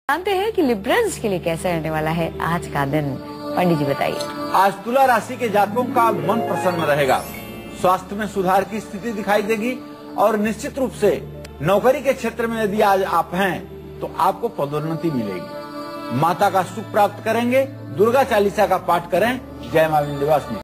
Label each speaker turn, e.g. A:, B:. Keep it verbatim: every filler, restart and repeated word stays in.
A: जानते हैं कि लिब्रल्स के लिए कैसा रहने वाला है आज का दिन। पंडित जी बताइए।
B: आज तुला राशि के जातकों का मन प्रसन्न रहेगा, स्वास्थ्य में सुधार की स्थिति दिखाई देगी और निश्चित रूप से नौकरी के क्षेत्र में यदि आज आप हैं तो आपको पदोन्नति मिलेगी। माता का सुख प्राप्त करेंगे। दुर्गा चालीसा का पाठ करें। जय मां विंध्यवासिनी।